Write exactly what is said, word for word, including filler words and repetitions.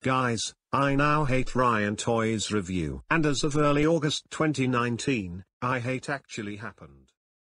Guys, I now hate Ryan Toys review. And as of early August twenty nineteen, I hate actually happened.